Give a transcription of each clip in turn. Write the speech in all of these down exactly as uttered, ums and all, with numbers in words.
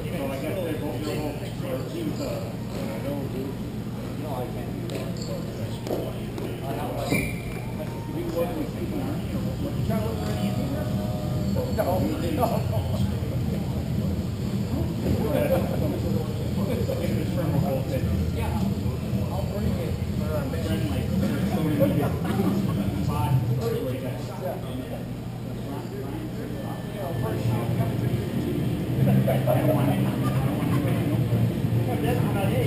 I guess they both, they're both, he was, uh, no, I can't do that. I know, like, we go to the people, you know, what you try to look for anything? No, no, yeah, I'll bring it for our friend, like, five, like that. That's not it.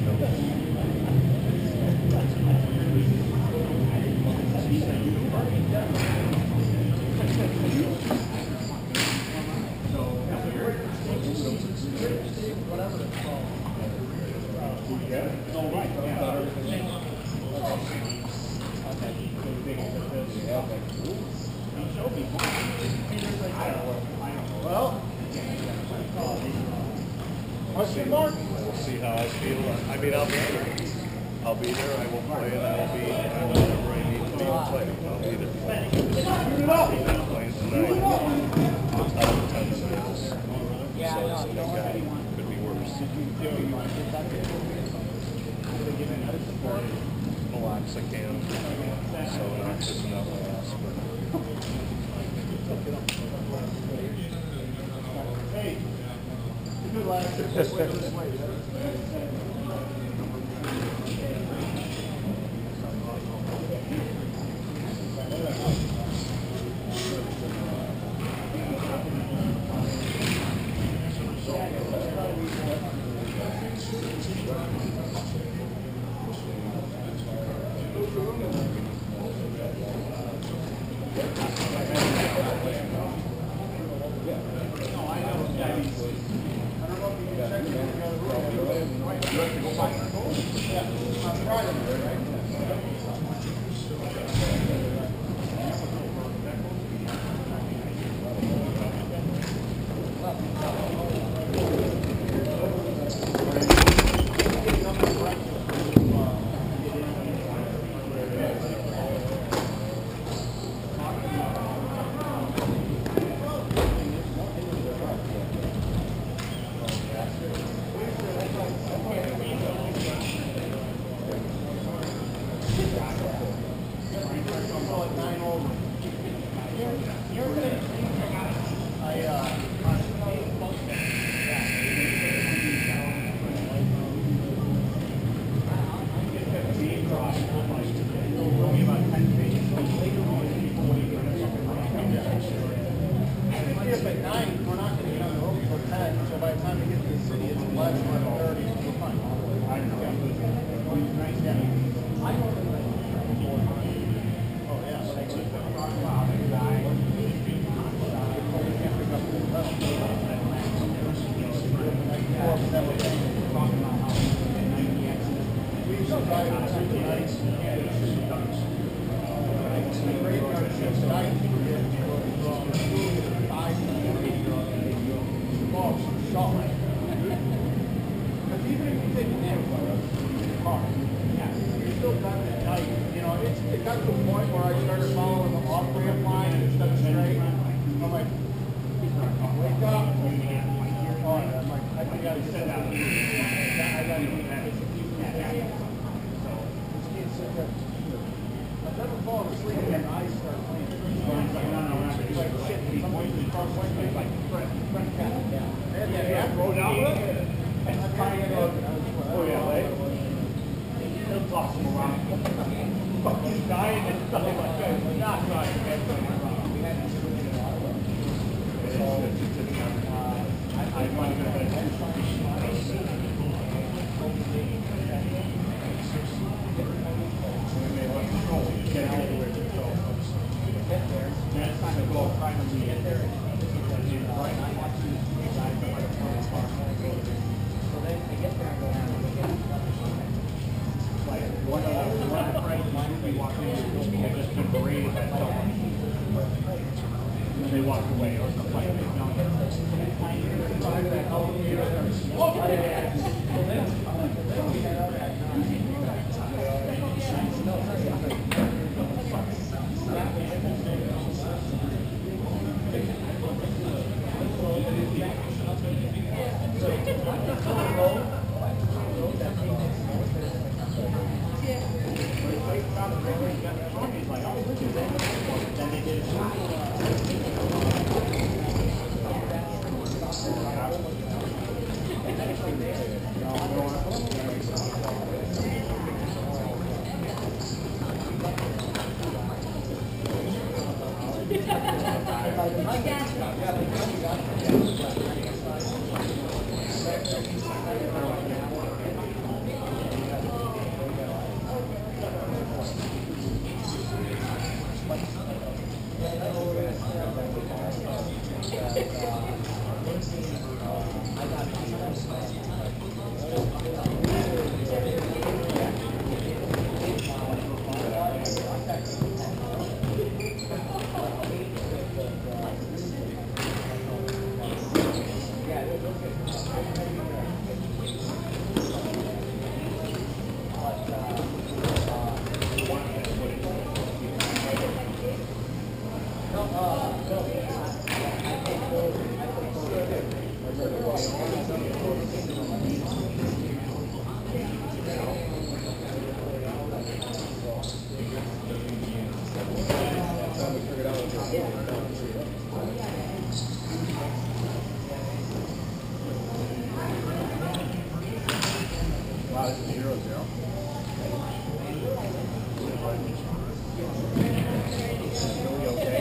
Well, question mark? We'll see how I feel. I mean, I'll be there. I'll be there. I will play, and I'll be wherever I need to be to play. I'll be there. I'm playing tonight. Out of ten minutes. Yeah, So no, it's a don't guy. worry. Could be worse. Meloxicam. So not just enough ass, but. Hey, good lad. This way, this way. They walk away or something like that. Wow, this is zero zero. Really okay?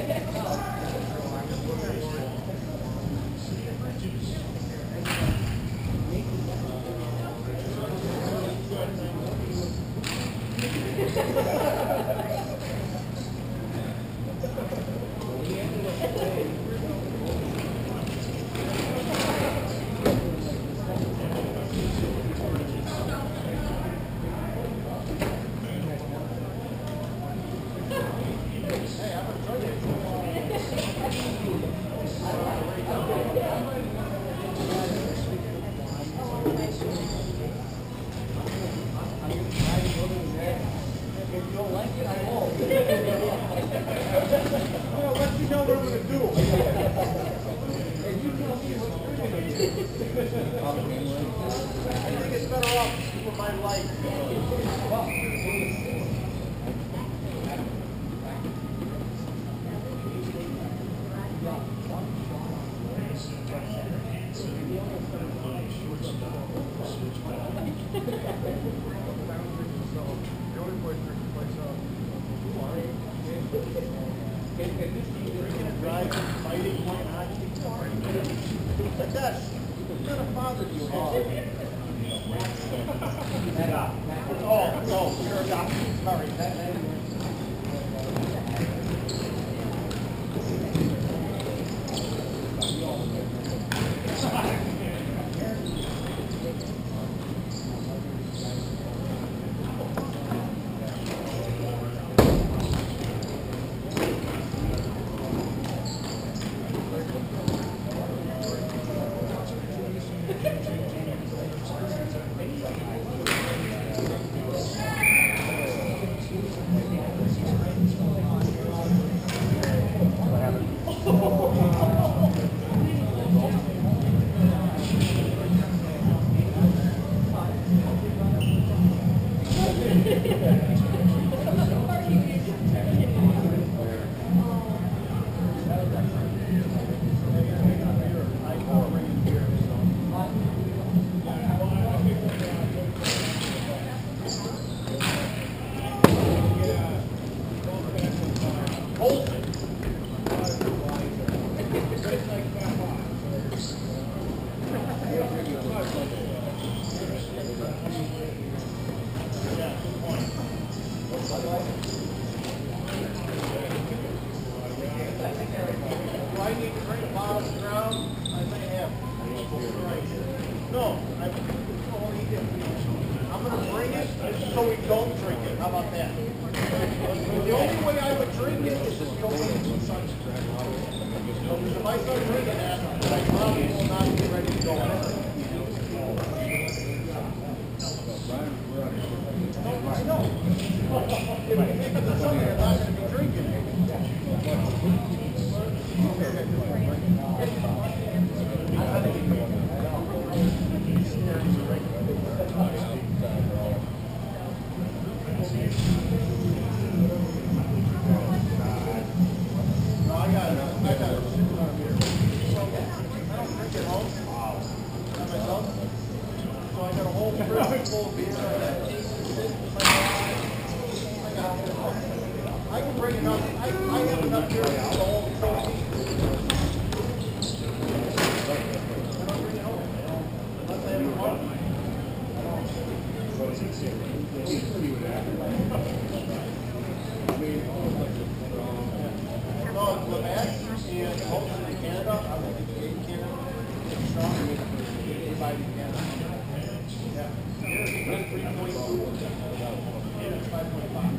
No, Labatt and Holton in Canada, I was in Canada, it's strong, everybody in Canada. Yeah. That's three point two. Yeah, five point five.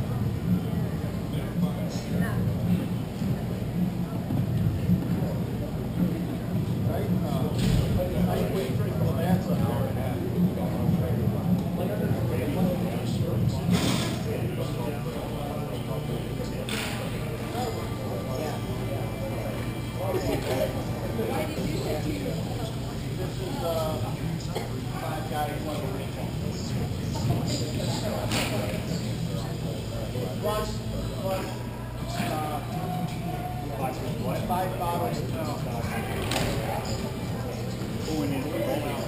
Right? Uh, I wait for Labatt's an hour and a half. This is uh, five guys, one plus, plus uh, five bottles of milk. Going in, going out.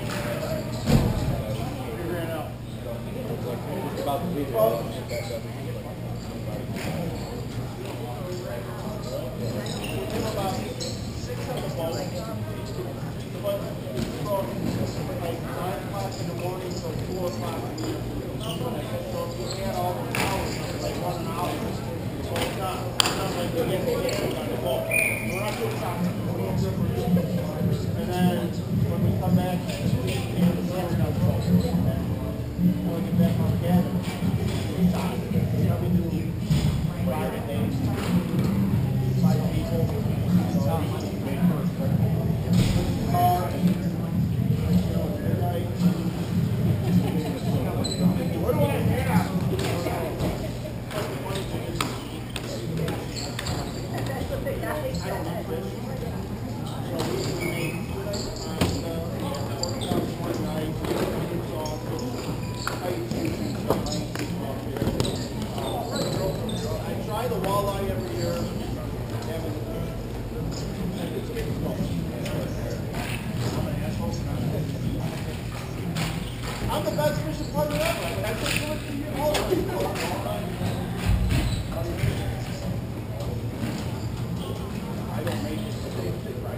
Figuring out. It's about to leave. About six of the bottles. But from like nine o'clock in the morning till four o'clock in the evening. So if you add all the hours, it's like one an hour. So it's not, it's not like you're getting the game on the ball. We're not doing soccer. And then when we come back, and the summer does go. When we get back on the gather, we soccer. You know, we do five days, five people. So May first. Car and you know, like, what do I have? I don't know fish. So we made pasta, pork chops one night, chicken sauce, ice cream, I try the walleye every year. I'm the best fishing partner ever. I just do it for you all the people. I don't make it the same thing right.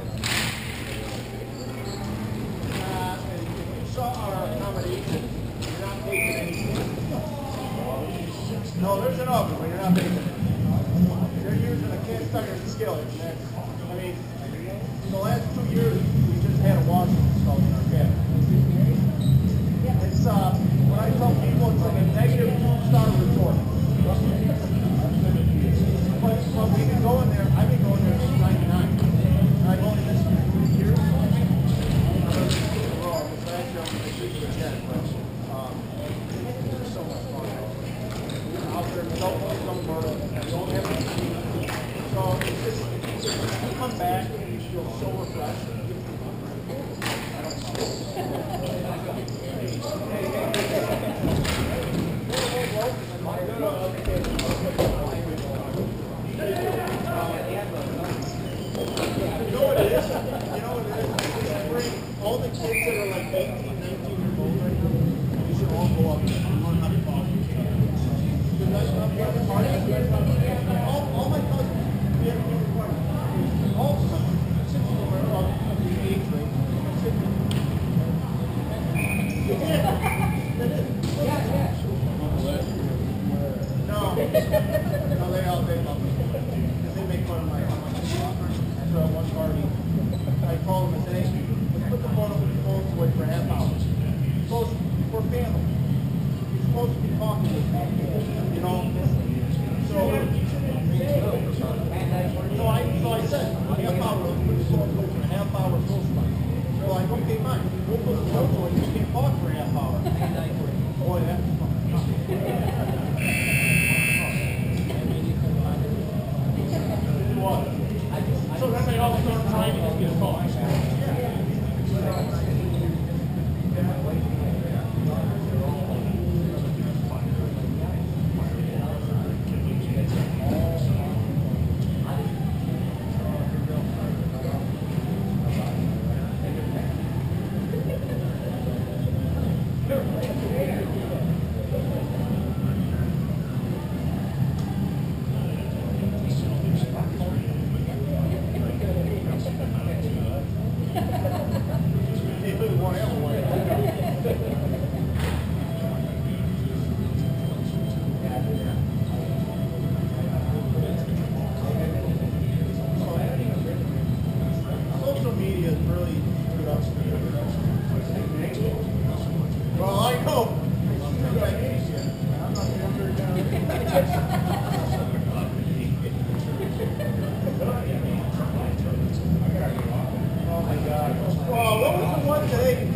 Uh, and if you saw our accommodation, you're not taking anything. No, there's an oven, but you're not making it. You're using a cast iron skillet. I mean, in the last two years, we just had a washer installed in our cabin. It's, uh, when I tell people it's like a negative two-star resort. But, but we've been going there, I've been going there since ninety-nine. And I've only missed it three years. I'm going to keep it raw. This last year I'm going to keep it again. But, um, it's so much fun. Out there, don't want some murder. Don't have to see. So, it's just, it's just, you come back and you feel so refreshed. I don't know. All the kids that are like eighteen, nineteen years old right now, you should all go up and learn how to talk. All, all my cousins, we have new requirements. All six of them are of the age range. No, no, they all they love me. They make fun of my my after one party. I called them and said, hey, let's put the phone up with the phones away for a half hour. You're supposed to, for family. You're supposed to be talking with me. You know? So, so I so I said, a half hour, let's put the phone away for a half hour social life. They're like, okay, fine. We'll put the phone away. You can't talk for a half hour. Boy, that's fun. What? So then they all start trying to just get a call.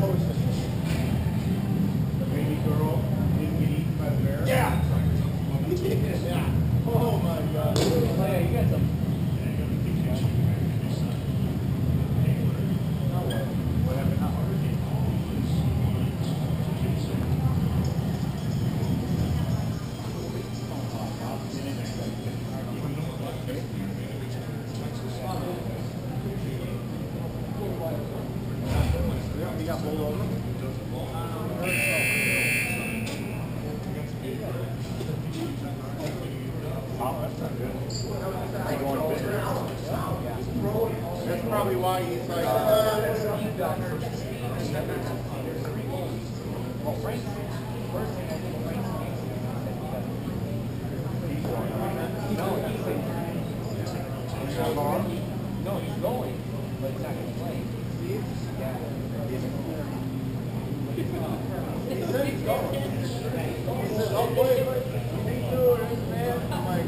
posted the baby girl didn't get eaten by the bear? Yeah. Yeah. Oh my God. Oh yeah, you got some. What happened now? You got pulled over? That's probably why he's like, uh, well, Frank, first thing I think Frank no, he's like, no, he's going, but he's not going to play. Yeah. He said he's going. He said, I'll play. He's doing it, man. I'm like,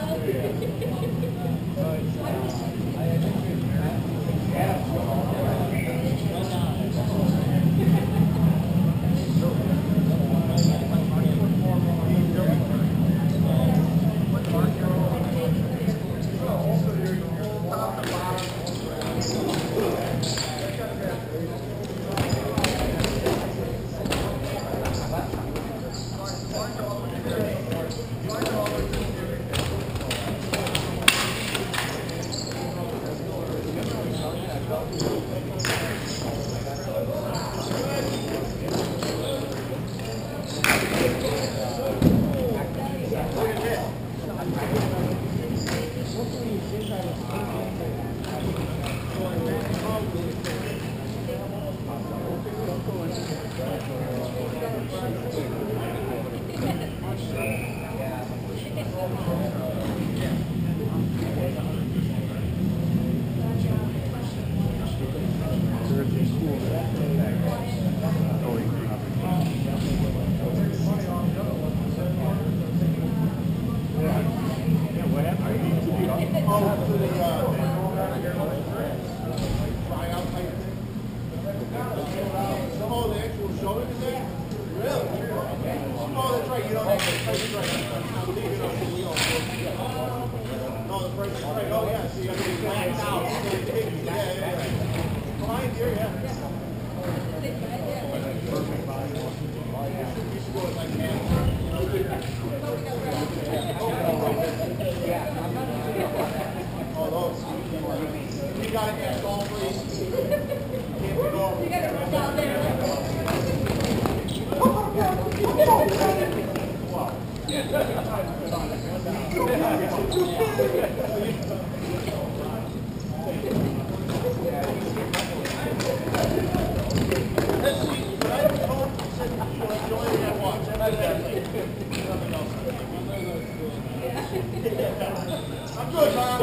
I'm good, Mom.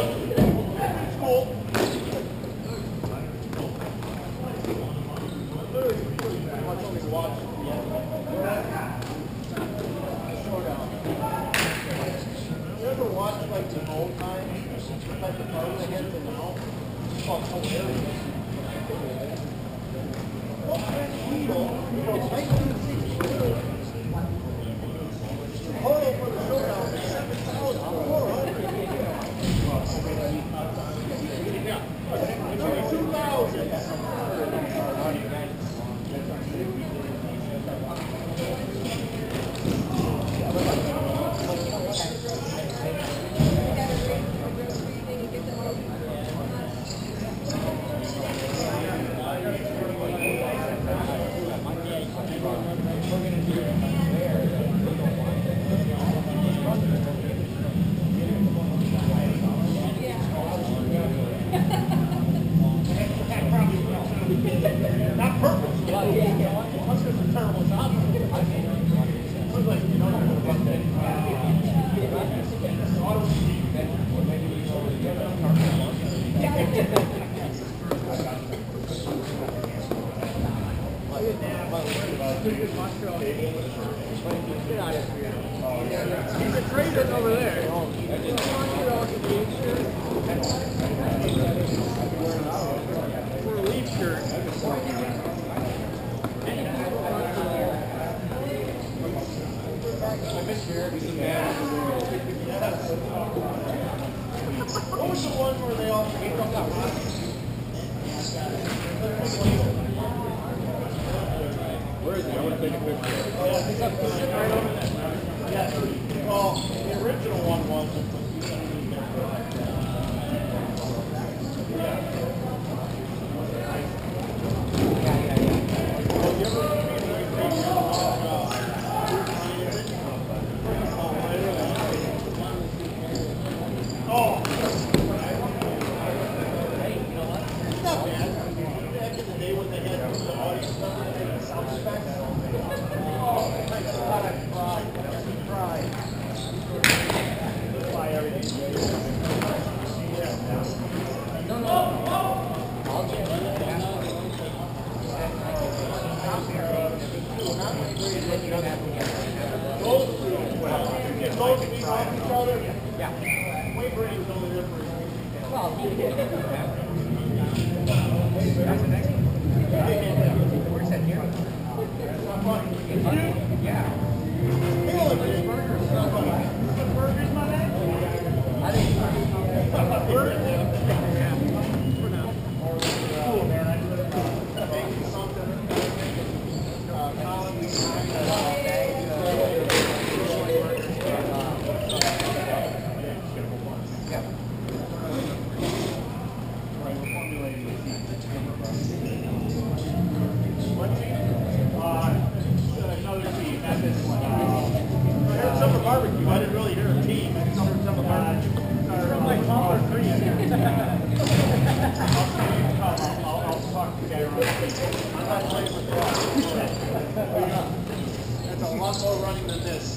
It's cool. You ever watch like the old time type of cars they get to now? It's called hilarious. Well, Wheel, nineteen sixty-two. Total for the showdown is seven thousand four hundred. Yeah. two thousand. Not purposely. That's just a terrible job. Looks like you know about that. He's a trader over there. For a leaf shirt. What was the one where they all ate up that rock? Where is he? I want to take a picture. Oh, he's up there. Right over there. Yeah. Well, the original one was. That's a lot more running than this.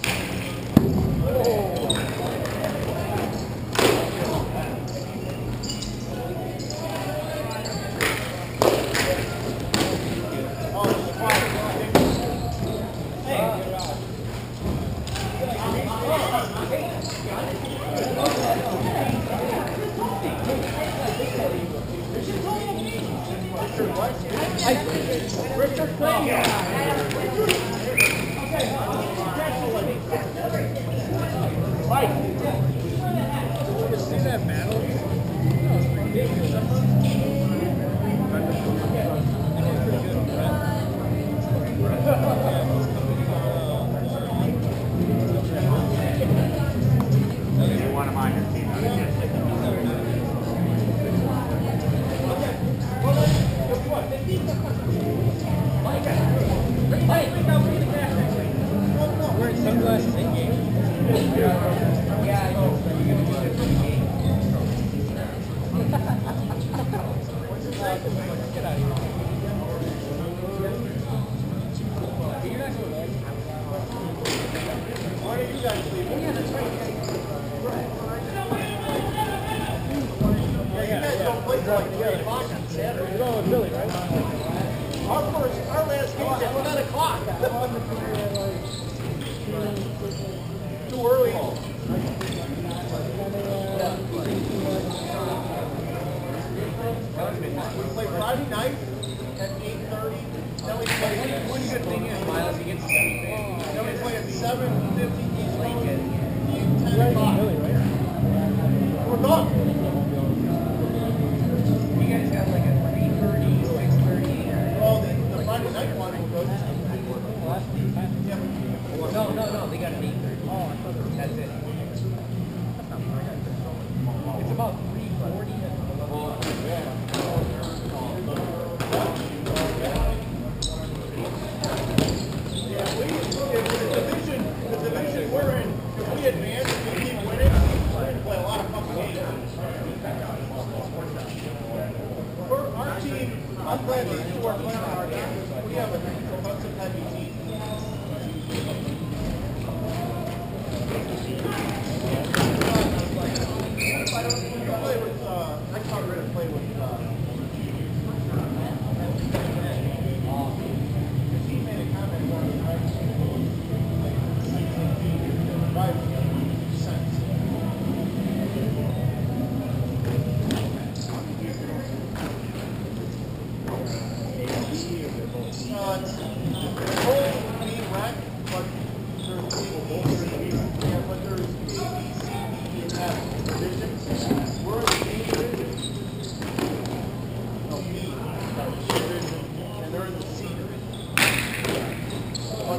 Uh, it's, the whole main rack, but there's people both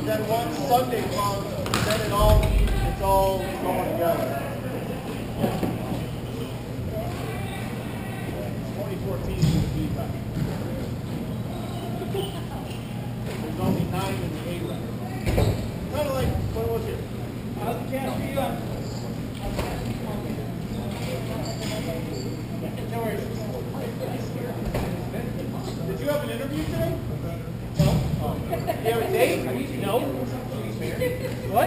then once Sunday comes, then it all, it's all going together. twenty fourteen is the feedback. There's only nine in the A level. Kind of like, what was it? How's the cash for you? Did you have an interview today? No. Oh. Do you have a date? No. What?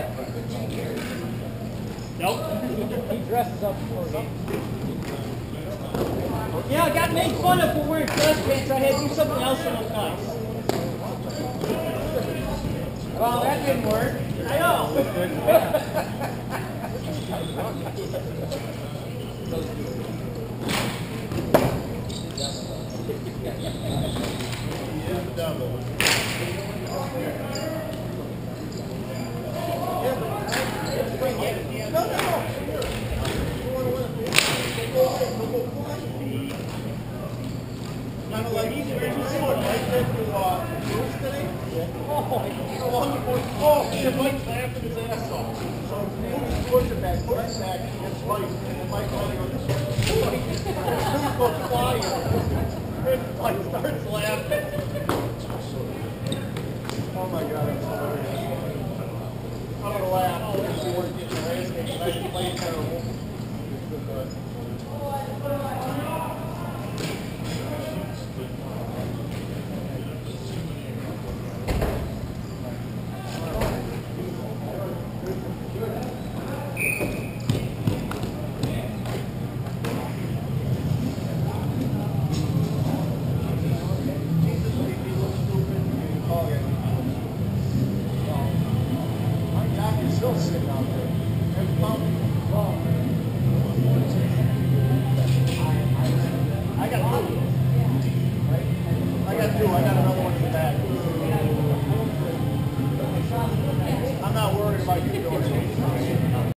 Nope. He dresses up for me. Yeah, I got made fun of for wearing dress pants. I had to do something else that was nice. Well, that didn't work. I know. He is the devil. No, no, no. Kind of like he's wearing his sword right there to uh, Bruce today. Oh, along the board. Oh, shit, Mike's laughing his ass off. So Bruce push it back, push it back, and gets right. And then Mike running on the sword. Bruce goes flying. And Mike starts laughing. Oh my God, I'm sorry. I'm gonna laugh. I'm gonna see where getting the race game. I can play terrible. Sitting out there. And found I got two. I got two. I got another one in the back. I'm not worried about you doing it.